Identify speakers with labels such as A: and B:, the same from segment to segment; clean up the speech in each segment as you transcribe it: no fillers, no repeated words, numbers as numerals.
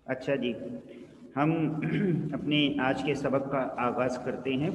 A: اچھا جی، ہم اپنے آج کے سبق کا آغاز کرتے ہیں۔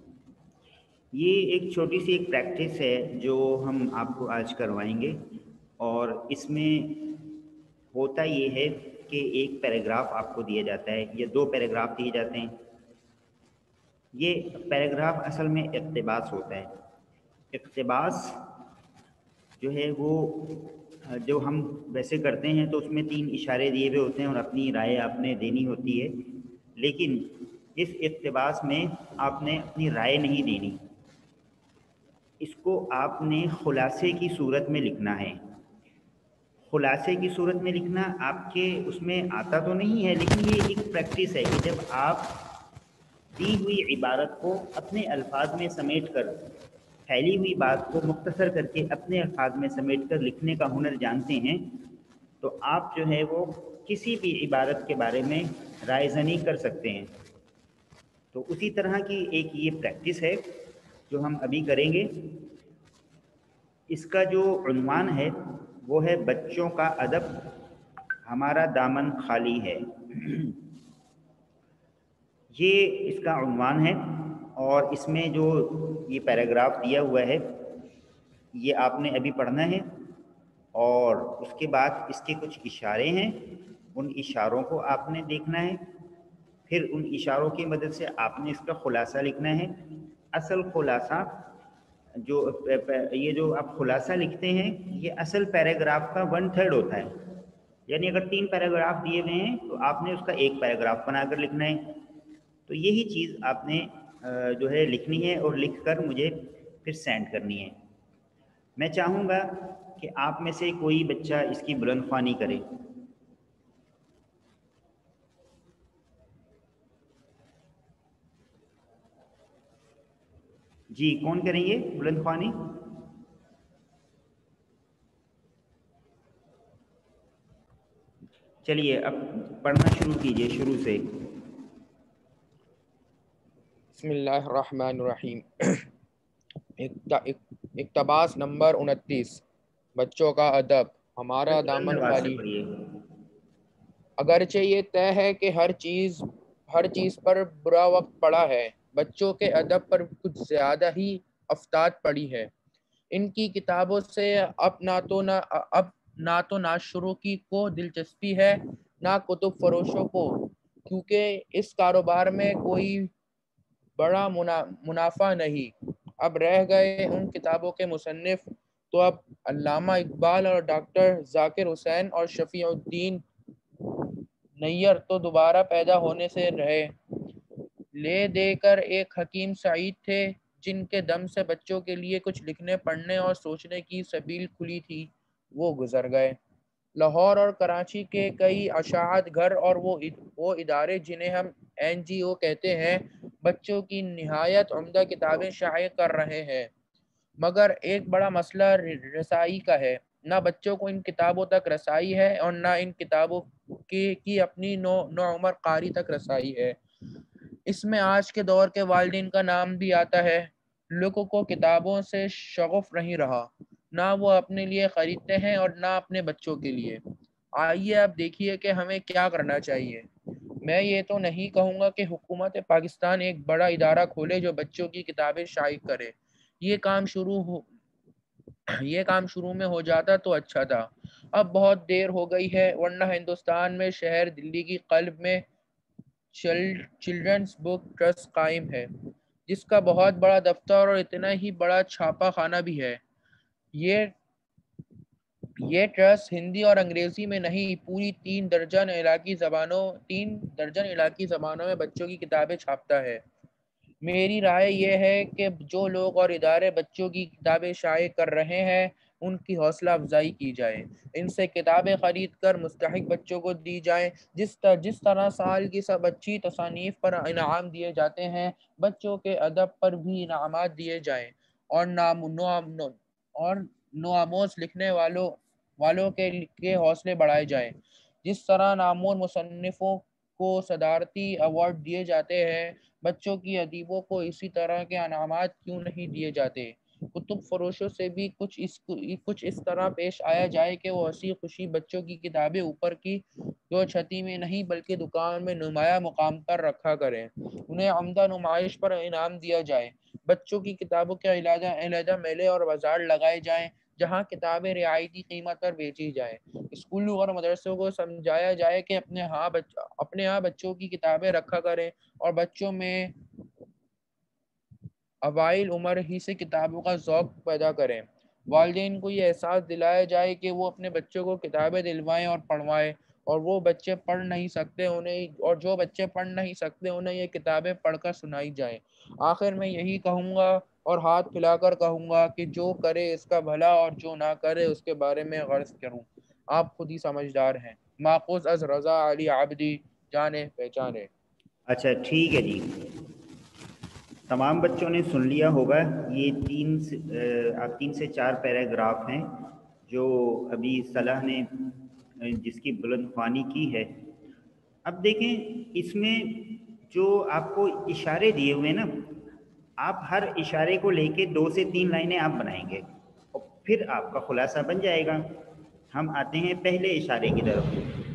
A: یہ ایک چھوٹی سی ایک پریکٹس ہے جو ہم آپ کو آج کروائیں گے، اور اس میں ہوتا یہ ہے کہ ایک پیراگراف آپ کو دیا جاتا ہے یا دو پیراگراف دیے جاتے ہیں۔ یہ پیراگراف اصل میں اقتباس ہوتا ہے۔ اقتباس جو ہے وہ جو ہم ویسے کرتے ہیں تو اس میں 3 اشارے دیے ہوئے ہوتے ہیں اور اپنی رائے آپ نے دینی ہوتی ہے، لیکن اس اقتباس میں آپ نے اپنی رائے نہیں دینی، اس کو آپ نے خلاصے کی صورت میں لکھنا ہے۔ خلاصے کی صورت میں لکھنا آپ کے اس میں آتا تو نہیں ہے، لیکن یہ ایک پریکٹس ہے کہ جب آپ دی ہوئی عبارت کو اپنے الفاظ میں سمیٹ کر، پھیلی ہوئی بات کو مختصر کر کے اپنے الفاظ میں سمیٹ کر لکھنے کا ہنر جانتے ہیں، تو آپ جو ہے وہ کسی بھی عبارت کے بارے میں رائے زنی کر سکتے ہیں۔ تو اسی طرح کی ایک یہ پریکٹس ہے جو ہم ابھی کریں گے۔ اس کا جو عنوان ہے وہ ہے بچوں کا ادب، ہمارا دامن خالی ہے۔ یہ اس کا عنوان ہے، اور اس میں جو یہ پیراگراف دیا ہوا ہے یہ آپ نے ابھی پڑھنا ہے، اور اس کے بعد اس کے کچھ اشارے ہیں، ان اشاروں کو آپ نے دیکھنا ہے، پھر ان اشاروں کی مدد سے آپ نے اس کا خلاصہ لکھنا ہے۔ اصل خلاصہ جو یہ جو آپ خلاصہ لکھتے ہیں یہ اصل پیراگراف کا 1/3 ہوتا ہے، یعنی اگر 3 پیراگراف دیے ہوئے ہیں تو آپ نے اس کا 1 پیراگراف بنا کر لکھنا ہے۔ تو یہی چیز آپ نے جو ہے لکھنی ہے، اور لکھ کر مجھے پھر سینڈ کرنی ہے۔ میں چاہوں گا کہ آپ میں سے کوئی بچہ اس کی بلند خوانی کرے۔ جی، کون کریں گے بلند خوانی؟ چلیے اب پڑھنا شروع کیجئے شروع سے۔
B: بسم اللہ الرحمن الرحیم۔ اقتباس نمبر 29، بچوں کا ادب، ہمارا
A: بلند
B: دامن
A: آواز سے
B: خالی۔
A: پڑھیے۔
B: اگرچہ یہ طے ہے کہ ہر چیز پر برا وقت پڑا ہے، بچوں کے ادب پر کچھ زیادہ ہی افتاد پڑی ہے۔ ان کی کتابوں سے اب نہ تو ناشروں کو دلچسپی ہے، نہ کتب فروشوں کو، کیونکہ اس کاروبار میں کوئی بڑا منافع نہیں۔ اب رہ گئے ان کتابوں کے مصنف تو اب علامہ اقبال اور ڈاکٹر ذاکر حسین اور شفیع الدین نیر تو دوبارہ پیدا ہونے سے رہے۔ لے دے کر ایک حکیم سعید تھے جن کے دم سے بچوں کے لیے کچھ لکھنے پڑھنے اور سوچنے کی سبیل کھلی تھی، وہ گزر گئے۔ لاہور اور کراچی کے کئی اشاعت گھر اور وہ ادارے جنہیں ہم NGO کہتے ہیں، بچوں کی نہایت عمدہ کتابیں شائع کر رہے ہیں، مگر ایک بڑا مسئلہ رسائی کا ہے۔ نہ بچوں کو ان کتابوں تک رسائی ہے، اور نہ ان کتابوں کی اپنی نوعمر قاری تک رسائی ہے۔ اس میں آج کے دور کے والدین کا نام بھی آتا ہے۔ لوگوں کو کتابوں سے شغف نہیں رہا، نہ وہ اپنے لیے خریدتے ہیں اور نہ اپنے بچوں کے لیے۔ آئیے اب دیکھیے کہ ہمیں کیا کرنا چاہیے۔ میں یہ تو نہیں کہوں گا کہ حکومت پاکستان ایک بڑا ادارہ کھولے جو بچوں کی کتابیں شائع کرے۔ یہ کام شروع میں ہو جاتا تو اچھا تھا۔ اب بہت دیر ہو گئی ہے، ورنہ ہندوستان میں شہر دلی کی قلب میں چلڈرنز بک ٹرسٹ قائم ہے، جس کا بہت بڑا دفتر اور اتنا ہی بڑا چھاپا خانہ بھی ہے۔ یہ ٹرسٹ ہندی اور انگریزی میں نہیں، پوری 3 درجن علاقی زبانوں میں بچوں کی کتابیں چھاپتا ہے۔ میری رائے یہ ہے کہ جو لوگ اور ادارے بچوں کی کتابیں شائع کر رہے ہیں ان کی حوصلہ افزائی کی جائے، ان سے کتابیں خرید کر مستحق بچوں کو دی جائیں۔ جس طرح سال کی سب اچھی تصانیف پر انعام دیے جاتے ہیں، بچوں کے ادب پر بھی انعامات دیے جائیں، اور نوآموز لکھنے والوں کے حوصلے بڑھائے جائیں۔ جس طرح نامور مصنفوں کو صدارتی ایوارڈ دیے جاتے ہیں، بچوں کی ادیبوں کو اسی طرح کے انعامات کیوں نہیں دیے جاتے؟ کتب فروشوں سے بھی کچھ اس طرح پیش آیا جائے کہ وہ ہنسی خوشی بچوں کی کتابیں اوپر کی دو چھتی میں نہیں بلکہ دکان میں نمایاں مقام پر رکھا کریں، انہیں عمدہ نمائش پر انعام دیا جائے، بچوں کی کتابوں کے علیحدہ میلے اور بازار لگائے جائیں جہاں کتابیں رعایتی قیمت پر بیچی جائیں، اسکولوں اور مدرسوں کو سمجھایا جائے کہ اپنے ہاں بچوں کی کتابیں رکھا کریں اور بچوں میں اوائل عمر ہی سے کتابوں کا ذوق پیدا کریں، والدین کو یہ احساس دلایا جائے کہ وہ اپنے بچوں کو کتابیں دلوائیں اور پڑھوائیں، اور جو بچے پڑھ نہیں سکتے انہیں یہ کتابیں پڑھ کر سنائی جائیں۔ آخر میں یہی کہوں گا اور ہاتھ پھیلا کر کہوں گا کہ جو کرے اس کا بھلا اور جو نہ کرے اس کے بارے میں غرض کروں، آپ خود ہی سمجھدار ہیں۔ ماخوذ از رضا علی عابدی، جانے پہچانے۔
A: اچھا ٹھیک ہے جی، تمام بچوں نے سن لیا ہوگا، یہ 3 سے 4 پیراگراف ہیں جو ابھی صلاح نے جس کی بلند خوانی کی ہے۔ اب دیکھیں اس میں جو آپ کو اشارے دیے ہوئے نا، آپ ہر اشارے کو لے کے 2 سے 3 لائنیں آپ بنائیں گے اور پھر آپ کا خلاصہ بن جائے گا۔ ہم آتے ہیں پہلے اشارے کی طرف۔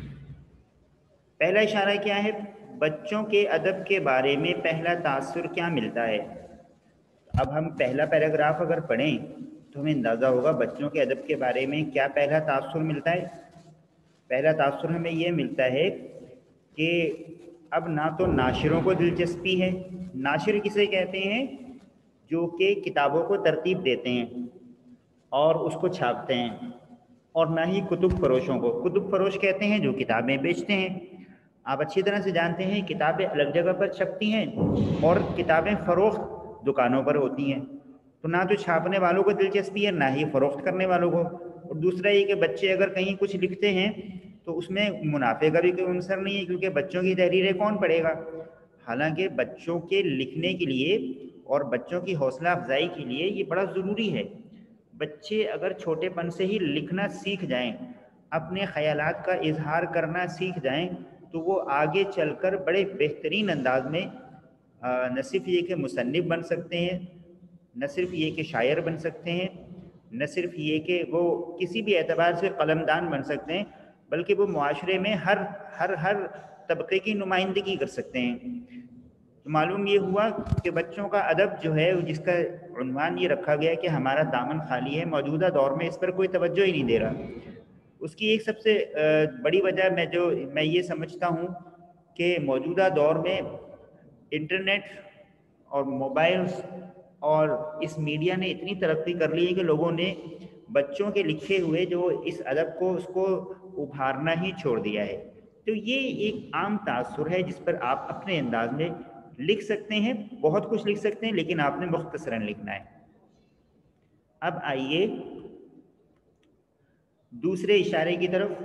A: پہلا اشارہ کیا ہے؟ بچوں کے ادب کے بارے میں پہلا تاثر کیا ملتا ہے؟ اب ہم پہلا پیراگراف اگر پڑھیں تو ہمیں اندازہ ہوگا بچوں کے ادب کے بارے میں کیا پہلا تاثر ملتا ہے۔ پہلا تاثر ہمیں یہ ملتا ہے کہ اب نہ تو ناشروں کو دلچسپی ہے، ناشر کسے کہتے ہیں؟ جو کہ کتابوں کو ترتیب دیتے ہیں اور اس کو چھاپتے ہیں، اور نہ ہی کتب فروشوں کو۔ کتب فروش کہتے ہیں جو کتابیں بیچتے ہیں۔ آپ اچھی طرح سے جانتے ہیں کتابیں الگ جگہ پر چھپتی ہیں اور کتابیں فروخت دکانوں پر ہوتی ہیں، تو نہ تو چھاپنے والوں کو دلچسپی ہے نہ ہی فروخت کرنے والوں کو۔ اور دوسرا یہ کہ بچے اگر کہیں کچھ لکھتے ہیں تو اس میں منافع کا بھی کوئی عنصر نہیں ہے، کیونکہ بچوں کی تحریریں کون پڑھے گا؟ حالانکہ بچوں کے لکھنے کے لیے اور بچوں کی حوصلہ افزائی کے لیے یہ بڑا ضروری ہے۔ بچے اگر چھوٹے پن سے ہی لکھنا سیکھ جائیں، اپنے خیالات کا اظہار کرنا سیکھ جائیں، تو وہ آگے چل کر بڑے بہترین انداز میں نہ صرف یہ کہ مصنف بن سکتے ہیں، نہ صرف یہ کہ شاعر بن سکتے ہیں، نہ صرف یہ کہ وہ کسی بھی اعتبار سے قلمدان بن سکتے ہیں، بلکہ وہ معاشرے میں ہر طبقے کی نمائندگی کر سکتے ہیں۔ تو معلوم یہ ہوا کہ بچوں کا ادب جو ہے، جس کا عنوان یہ رکھا گیا کہ ہمارا دامن خالی ہے، موجودہ دور میں اس پر کوئی توجہ ہی نہیں دے رہا۔ اس کی ایک سب سے بڑی وجہ میں یہ سمجھتا ہوں کہ موجودہ دور میں انٹرنیٹ اور موبائلز اور اس میڈیا نے اتنی ترقی کر لی ہے کہ لوگوں نے بچوں کے لکھے ہوئے جو اس ادب کو اس کو ابھارنا ہی چھوڑ دیا ہے۔ تو یہ ایک عام تاثر ہے جس پر آپ اپنے انداز میں لکھ سکتے ہیں، بہت کچھ لکھ سکتے ہیں، لیکن آپ نے مختصراً لکھنا ہے۔ اب آئیے دوسرے اشارے کی طرف۔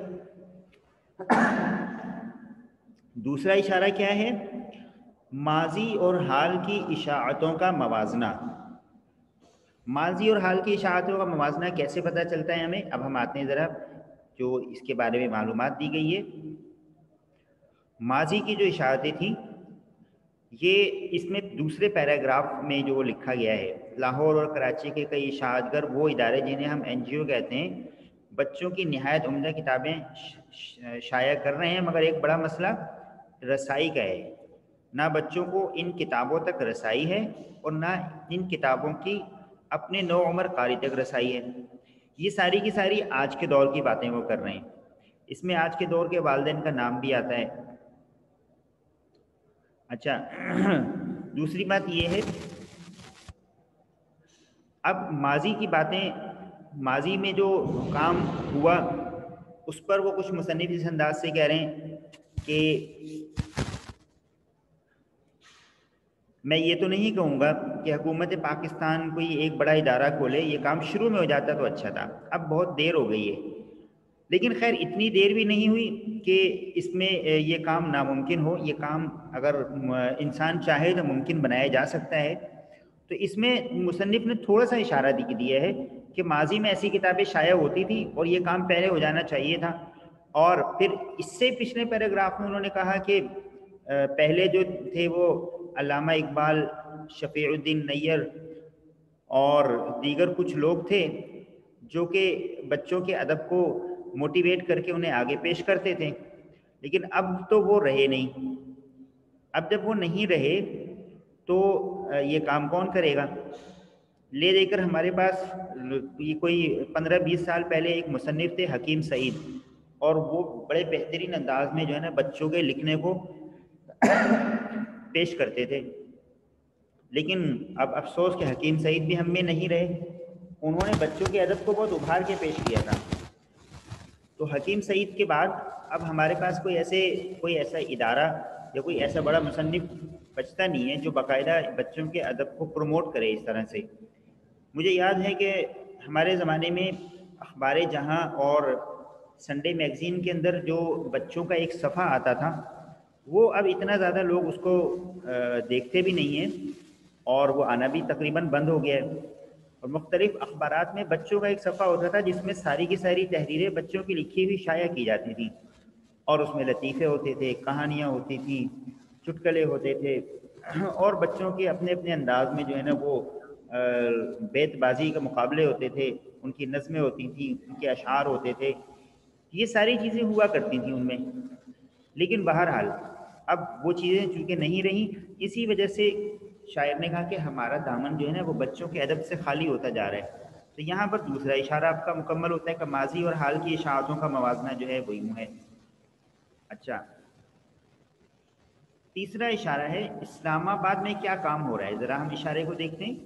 A: دوسرا اشارہ کیا ہے؟ ماضی اور حال کی اشاعتوں کا موازنہ۔ ماضی اور حال کی اشاعتوں کا موازنہ کیسے پتہ چلتا ہے ہمیں؟ اب ہم آتے ہیں ذرا جو اس کے بارے میں معلومات دی گئی ہے۔ ماضی کی جو اشاعتیں تھیں، یہ اس میں دوسرے پیراگراف میں جو لکھا گیا ہے، لاہور اور کراچی کے کئی اشاعت گر وہ ادارے جنہیں ہم NGO کہتے ہیں، بچوں کی نہایت عمدہ کتابیں شائع کر رہے ہیں، مگر ایک بڑا مسئلہ رسائی کا ہے۔ نہ بچوں کو ان کتابوں تک رسائی ہے اور نہ ان کتابوں کی اپنے نو عمر قاری تک رسائی ہے۔ یہ ساری کی ساری آج کے دور کی باتیں وہ کر رہے ہیں۔ اس میں آج کے دور کے والدین کا نام بھی آتا ہے۔ اچھا دوسری بات یہ ہے، اب ماضی کی باتیں، ماضی میں جو کام ہوا اس پر وہ کچھ مصنف اس انداز سے کہہ رہے ہیں کہ میں یہ تو نہیں کہوں گا کہ حکومت پاکستان کوئی ایک بڑا ادارہ کھولے، یہ کام شروع میں ہو جاتا تو اچھا تھا، اب بہت دیر ہو گئی ہے۔ لیکن خیر اتنی دیر بھی نہیں ہوئی کہ اس میں یہ کام ناممکن ہو۔ یہ کام اگر انسان چاہے تو ممکن بنایا جا سکتا ہے۔ تو اس میں مصنف نے تھوڑا سا اشارہ دیا ہے کہ ماضی میں ایسی کتابیں شائع ہوتی تھی اور یہ کام پہلے ہو جانا چاہیے تھا۔ اور پھر اس سے پچھلے پیراگراف میں انہوں نے کہا کہ پہلے جو تھے وہ علامہ اقبال، شفیع الدین نیّر اور دیگر کچھ لوگ تھے جو کہ بچوں کے ادب کو موٹیویٹ کر کے انہیں آگے پیش کرتے تھے، لیکن اب تو وہ رہے نہیں۔ اب جب وہ نہیں رہے تو یہ کام کون کرے گا؟ لے دے کر ہمارے پاس یہ کوئی 15-20 سال پہلے ایک مصنف تھے حکیم سعید، اور وہ بڑے بہترین انداز میں جو ہے نا بچوں کے لکھنے کو پیش کرتے تھے، لیکن اب افسوس کہ حکیم سعید بھی ہم میں نہیں رہے۔ انہوں نے بچوں کے ادب کو بہت ابھار کے پیش کیا تھا۔ تو حکیم سعید کے بعد اب ہمارے پاس کوئی ایسا ادارہ یا کوئی ایسا بڑا مصنف بچتا نہیں ہے جو باقاعدہ بچوں کے ادب کو پروموٹ کرے اس طرح سے۔ مجھے یاد ہے کہ ہمارے زمانے میں اخبار جہاں اور سنڈے میگزین کے اندر جو بچوں کا ایک صفحہ آتا تھا، وہ اب اتنا زیادہ لوگ اس کو دیکھتے بھی نہیں ہیں، اور وہ آنا بھی تقریباً بند ہو گیا ہے۔ اور مختلف اخبارات میں بچوں کا ایک صفحہ ہوتا تھا جس میں ساری کی ساری تحریریں بچوں کی لکھی ہوئی شائع کی جاتی تھیں، اور اس میں لطیفے ہوتے تھے، کہانیاں ہوتی تھیں، چٹکلے ہوتے تھے، اور بچوں کے اپنے اپنے انداز میں جو ہے نا وہ بیت بازی کے مقابلے ہوتے تھے، ان کی نظمیں ہوتی تھیں، ان کے اشعار ہوتے تھے، یہ ساری چیزیں ہوا کرتی تھیں ان میں۔ لیکن بہرحال اب وہ چیزیں چونکہ نہیں رہیں، اسی وجہ سے شاعر نے کہا کہ ہمارا دامن جو ہے نا وہ بچوں کے ادب سے خالی ہوتا جا رہا ہے۔ تو یہاں پر دوسرا اشارہ آپ کا مکمل ہوتا ہے کہ ماضی اور حال کی اشاعتوں کا موازنہ جو ہے وہ یوں ہے۔ اچھا، تیسرا اشارہ ہے اسلام آباد میں کیا کام ہو رہا ہے، ذرا ہم اشارے کو دیکھتے ہیں۔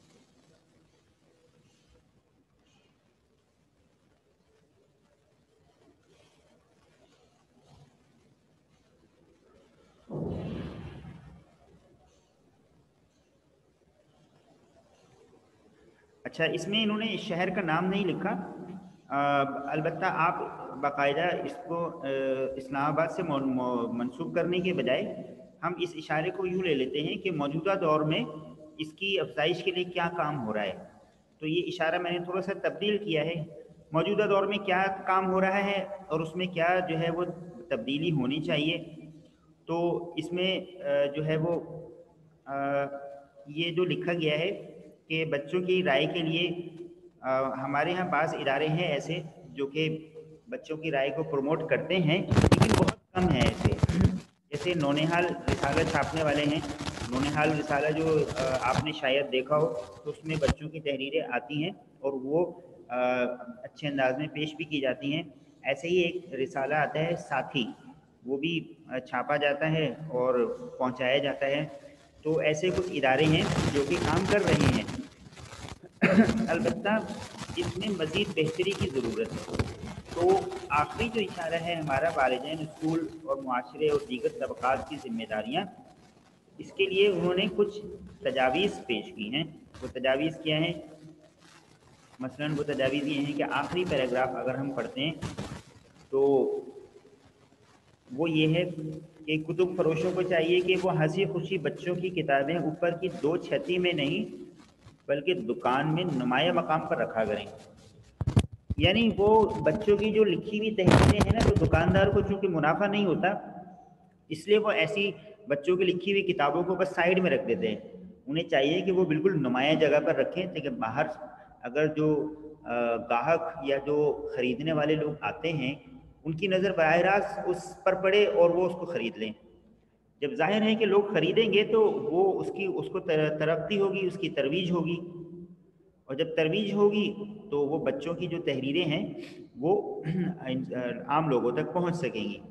A: اچھا، اس میں انہوں نے شہر کا نام نہیں لکھا، البتہ آپ باقاعدہ اس کو اسلام آباد سے منسوب کرنے کے بجائے ہم اس اشارے کو یوں لے لیتے ہیں کہ موجودہ دور میں اس کی افزائش کے لیے کیا کام ہو رہا ہے۔ تو یہ اشارہ میں نے تھوڑا سا تبدیل کیا ہے، موجودہ دور میں کیا کام ہو رہا ہے اور اس میں کیا جو ہے وہ تبدیلی ہونی چاہیے۔ تو اس میں جو ہے وہ یہ جو لکھا گیا ہے کہ بچوں کی رائے کے لیے ہمارے ہاں بعض ادارے ہیں ایسے جو کہ بچوں کی رائے کو پروموٹ کرتے ہیں، لیکن بہت کم ہیں ایسے۔ جیسے نونہال رسالہ چھاپنے والے ہیں، نونہال رسالہ جو آپ نے شاید دیکھا ہو، تو اس میں بچوں کی تحریریں آتی ہیں اور وہ اچھے انداز میں پیش بھی کی جاتی ہیں۔ ایسے ہی ایک رسالہ آتا ہے ساتھی، وہ بھی چھاپا جاتا ہے اور پہنچایا جاتا ہے۔ تو ایسے کچھ ادارے ہیں جو کہ کام کر رہے ہیں، البتہ اس میں مزید بہتری کی ضرورت ہے۔ تو آخری جو اشارہ ہے ہمارا والدین، اسکول اور معاشرے اور دیگر طبقات کی ذمہ داریاں، اس کے لیے انہوں نے کچھ تجاویز پیش کی ہیں۔ وہ تجاویز کیا ہیں؟ مثلاً وہ تجاویز یہ ہیں کہ آخری پیراگراف اگر ہم پڑھتے ہیں تو وہ یہ ہے کہ کتب فروشوں کو چاہیے کہ وہ ہنسی خوشی بچوں کی کتابیں اوپر کی 2 چھتی میں نہیں بلکہ دکان میں نمایاں مقام پر رکھا کریں۔ یعنی وہ بچوں کی جو لکھی ہوئی تحریریں ہیں نا، تو دکاندار کو چونکہ منافع نہیں ہوتا، اس لیے وہ ایسی بچوں کی لکھی ہوئی کتابوں کو بس سائڈ میں رکھ دیتے ہیں۔ انہیں چاہیے کہ وہ بالکل نمایاں جگہ پر رکھیں تاکہ باہر اگر جو گاہک یا جو خریدنے والے لوگ آتے ہیں ان کی نظر براہ راست اس پر پڑے اور وہ اس کو خرید لیں۔ جب ظاہر ہے کہ لوگ خریدیں گے تو وہ اس کو ترقی ہوگی، اس کی ترویج ہوگی، اور جب ترویج ہوگی تو وہ بچوں کی جو تحریریں ہیں وہ عام لوگوں تک پہنچ سکیں گی۔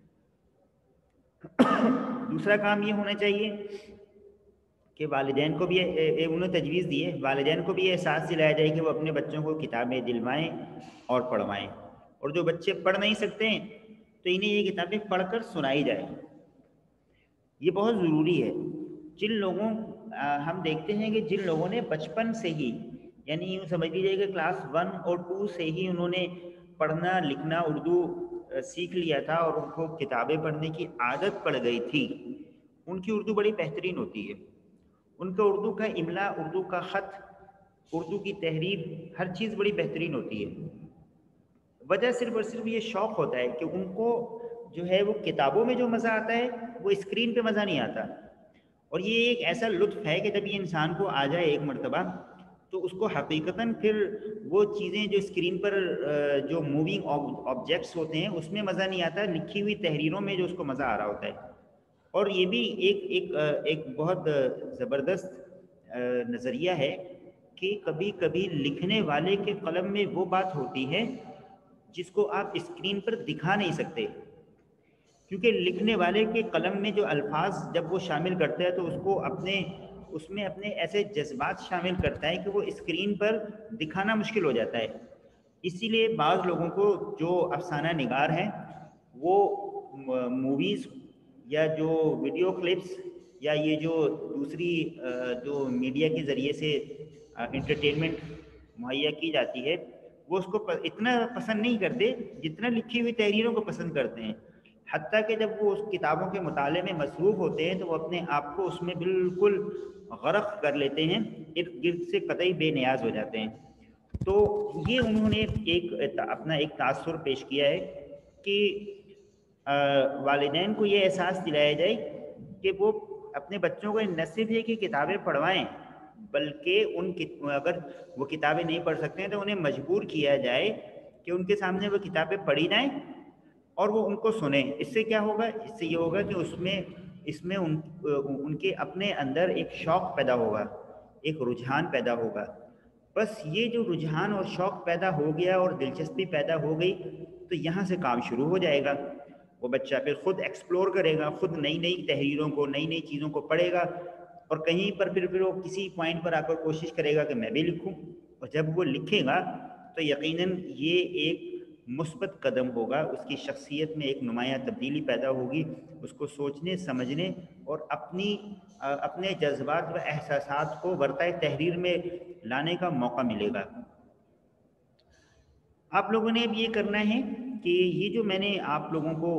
A: دوسرا کام یہ ہونا چاہیے کہ والدین کو بھی انہوں نے تجویز دی ہے، والدین کو بھی یہ احساس دلایا جائے کہ وہ اپنے بچوں کو کتابیں دلوائیں اور پڑھوائیں، اور جو بچے پڑھ نہیں سکتے ہیں تو انہیں یہ کتابیں پڑھ کر سنائی جائیں۔ یہ بہت ضروری ہے۔ جن لوگوں ہم دیکھتے ہیں کہ جن لوگوں نے بچپن سے ہی، یعنی یوں سمجھ لیجیے کہ کلاس 1 اور 2 سے ہی انہوں نے پڑھنا لکھنا اردو سیکھ لیا تھا اور ان کو کتابیں پڑھنے کی عادت پڑ گئی تھی، ان کی اردو بڑی بہترین ہوتی ہے۔ ان کا اردو کا املا، اردو کا خط، اردو کی تحریر، ہر چیز بڑی بہترین ہوتی ہے۔ وجہ صرف اور صرف یہ شوق ہوتا ہے کہ ان کو جو ہے وہ کتابوں میں جو مزہ آتا ہے وہ اسکرین پہ مزہ نہیں آتا۔ اور یہ ایک ایسا لطف ہے کہ جب یہ انسان کو آ جائے ایک مرتبہ तो उसको हकीकतन फिर वो चीज़ें जो स्क्रीन पर जो मूविंग ऑब्जेक्ट्स होते हैं उसमें मज़ा नहीं आता, लिखी हुई तहरीरों में जो उसको मज़ा आ रहा होता है। और ये भी एक बहुत ज़बरदस्त नज़रिया है कि कभी कभी लिखने वाले के कलम में वो बात होती है जिसको आप स्क्रीन पर दिखा नहीं सकते, क्योंकि लिखने वाले के कलम में जो अल्फाज जब वो शामिल करता है तो उसमें अपने ऐसे जज्बात शामिल करता है कि वो स्क्रीन पर दिखाना मुश्किल हो जाता है। इसीलिए बाज़ लोगों को जो अफसाना निगार हैं वो मूवीज़ या जो वीडियो क्लिप्स या ये जो दूसरी जो मीडिया के ज़रिए से इंटरटेनमेंट मुहैया की जाती है वो उसको इतना पसंद नहीं करते जितना लिखी हुई तहरीरों को पसंद करते हैं। हत्ता कि जब वो उस किताबों के मुताले में मसरूफ़ होते हैं तो वो अपने आप को उसमें बिल्कुल गरक कर लेते हैं, इर्द गिर्द से कतई बेनियाज हो जाते हैं। तो ये उन्होंने अपना एक तासुर पेश किया है कि वालिदैन को ये एहसास दिलाया जाए कि वो अपने बच्चों को न सिर्फ ये कि किताबें पढ़वाएं, बल्कि अगर वो किताबें नहीं पढ़ सकते हैं तो उन्हें मजबूर किया जाए कि उनके सामने वो किताबें पढ़ी जाएं और वो उनको सुने। इससे क्या होगा? इससे ये होगा कि इसमें उनके अपने अंदर एक शौक़ पैदा होगा, एक रुझान पैदा होगा। बस ये जो रुझान और शौक़ पैदा हो गया और दिलचस्पी पैदा हो गई तो यहाँ से काम शुरू हो जाएगा। वो बच्चा फिर ख़ुद एक्सप्लोर करेगा, ख़ुद नई नई तहरीरों को, नई नई चीज़ों को पढ़ेगा और कहीं पर फिर वो किसी पॉइंट पर आकर कोशिश करेगा कि मैं भी लिखूं। और जब वो लिखेगा तो यकीनन ये एक मुस्बत कदम होगा, उसकी शख्सियत में एक नुमायाँ तब्दीली पैदा होगी, उसको सोचने समझने और अपने जज्बात व एहसासात को वर्ताए तहरीर में लाने का मौका मिलेगा। आप लोगों ने अब ये करना है कि ये जो मैंने आप लोगों को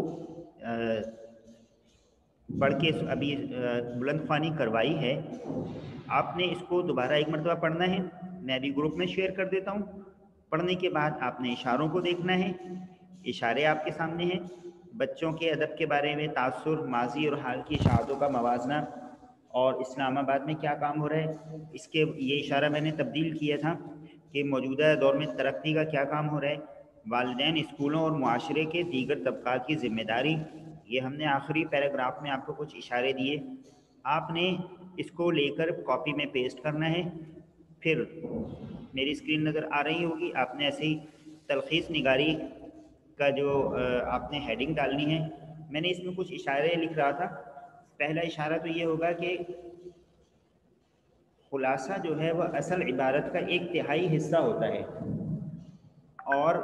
A: पढ़ के अभी बुलंद ख्वानी करवाई है, आपने इसको दोबारा एक मरतबा पढ़ना है। मैं अभी ग्रुप में शेयर कर देता हूँ। पढ़ने के बाद आपने इशारों को देखना है, इशारे आपके सामने हैं। बच्चों के अदब के बारे में तासुर, माजी और हाल की इशाअतों का मवाजना और इस्लामाबाद में क्या काम हो रहा है, ये इशारा मैंने तब्दील किया था कि मौजूदा दौर में तरक्की का क्या काम हो रहा है, वालिदैन, स्कूलों और मुआशरे के दीगर तबकात की ज़िम्मेदारी। ये हमने आखिरी पैराग्राफ में आपको कुछ इशारे दिए, आपने इसको लेकर कॉपी में पेस्ट करना है। फिर मेरी स्क्रीन नज़र आ रही होगी, आपने ऐसे ही तलखीस निगारी का जो आपने हेडिंग डालनी है। मैंने इसमें कुछ इशारे लिख रहा था। पहला इशारा तो ये होगा कि खुलासा जो है वह असल इबारत का एक तिहाई हिस्सा होता है और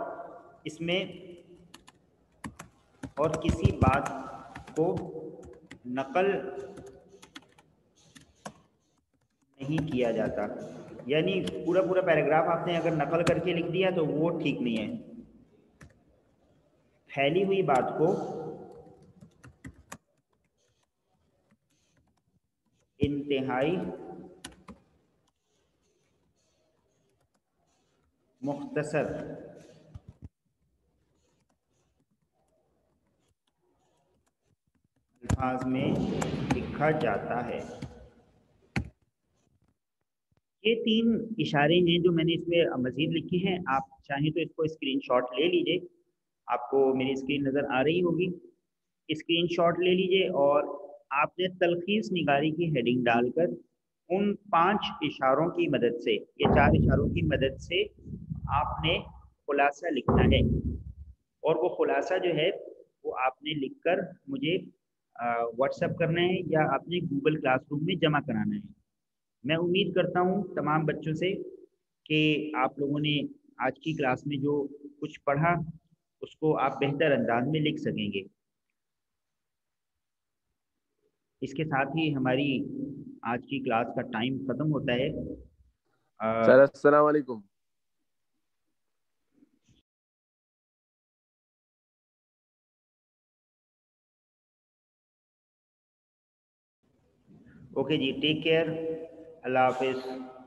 A: किसी बात को नकल नहीं किया जाता। यानी पूरा पूरा पैराग्राफ आपने अगर नकल करके लिख दिया तो वो ठीक नहीं है। फैली हुई बात को इंतहाई मुख्तसर अल्फाज में लिखा जाता है। ये 3 इशारे हैं जो मैंने इसमें मज़ीद लिखे हैं। आप चाहें तो इसको स्क्रीनशॉट ले लीजिए, आपको मेरी स्क्रीन नज़र आ रही होगी। स्क्रीनशॉट ले लीजिए और आपने तलखीस निगारी की हेडिंग डालकर उन 5 इशारों की मदद से, ये 4 इशारों की मदद से आपने खुलासा लिखना है और वो खुलासा जो है वो आपने लिखकर मुझे व्हाट्सएप करना है या आपने गूगल क्लासरूम में जमा कराना है। मैं उम्मीद करता हूँ तमाम बच्चों से कि आप लोगों ने आज की क्लास में जो कुछ पढ़ा उसको आप बेहतर अंदाज में लिख सकेंगे। इसके साथ ही हमारी आज की क्लास का टाइम ख़त्म होता है।
C: सर अस्सलाम वालेकुम।
A: Okay ji, take care, Allah हाफिज़।